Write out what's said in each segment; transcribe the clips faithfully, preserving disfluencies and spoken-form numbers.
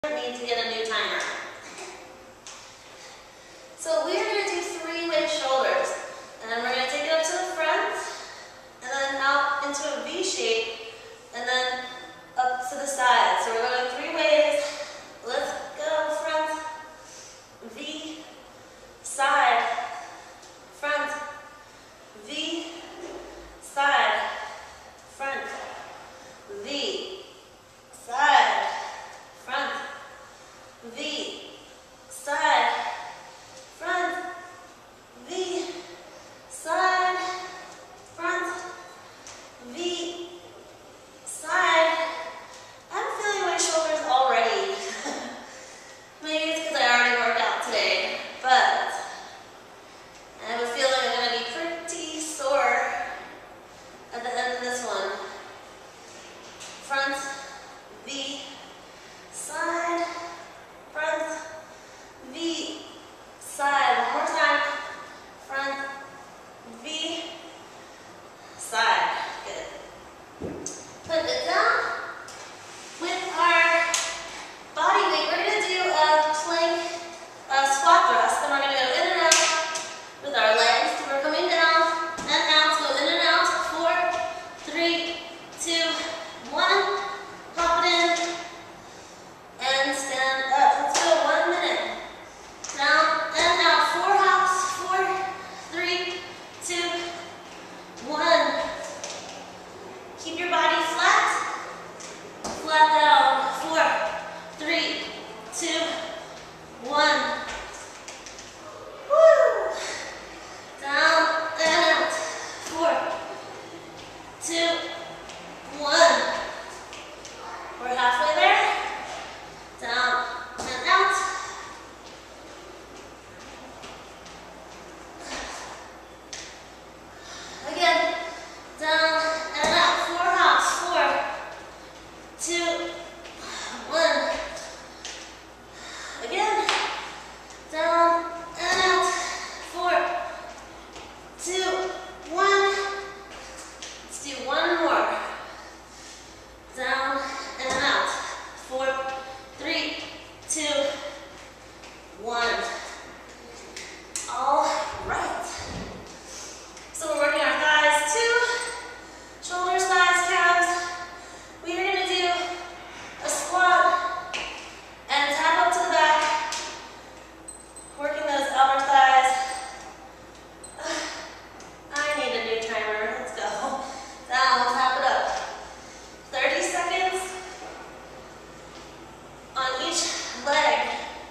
Need to get a new timer. So we are going to do three-way shoulders, and then we're going to take it up to the front, and then out into a V shape, and then up to the side. So we're going three ways. Let's go. Front, V, side, front, V, side, front, V, side, front, V, side, front, V, side, front, V, side. I'm feeling my shoulders already. Maybe it's because I already worked out today, but I have a feeling I'm going to be pretty sore at the end of this one. Front, V, side, front, V, side. One more time. Front, V, side. Good. Put it down. With our body weight, we're going to do a plank a squat thrust. Then we're going to go in and out with our legs. We're coming down and out. So in and out. Four, three, two, one. Hop it in. And stand up. Let's go one minute. Down and out. Four hops. Four, three, two, one. Keep your body flat. Flat down. Four, three, two, one. Woo! Down and out. Four, two, one. We're halfway there. Down and out. Again. Down and out. Four hops. Four, two, one. Again. Down and out. Four, two, one. Let's do one more. Down and out. Four, three, two, one. All right. So we're working our thighs too. Shoulders, thighs, calves. We are going to do a squat and tap up to the back. Working those outer thighs. I need a new timer. Let's go. Down, tap it up. thirty seconds on each leg.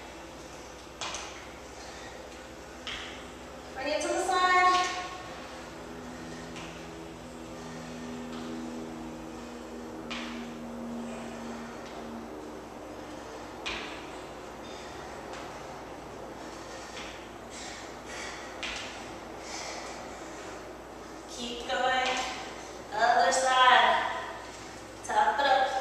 Bring it to the side. Keep going. Other side. Tap it up.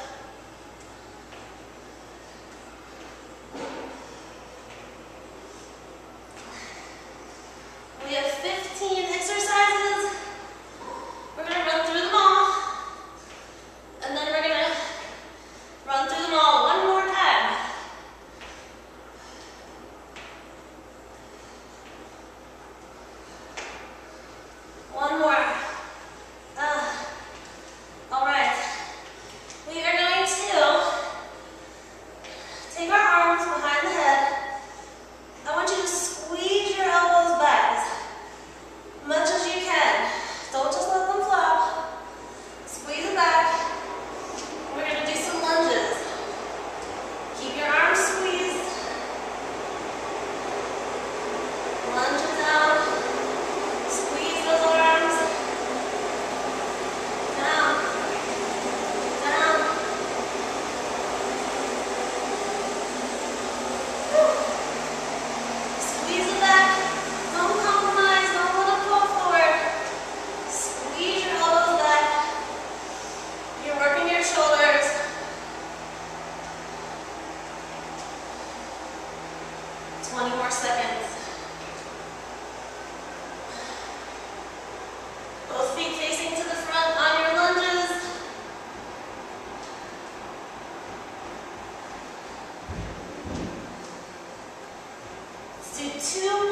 We have fifteen exercises. We're going to run through them all. And then we're going to run through them all one more time. One more. Uh, all right. We are going to take our arms behind the head. I want you to squeeze your elbows back as much as you can. Don't just let them flop. Squeeze it back. We're going to do some lunges. Keep your arms squeezed. Lunge it down. Squeeze those arms. Down. Down. Woo. Squeeze it back. Don't compromise. Don't let it pull forward. Squeeze your elbows back. You're working your shoulders. twenty more seconds. Both feet facing to the front on your lunges. two,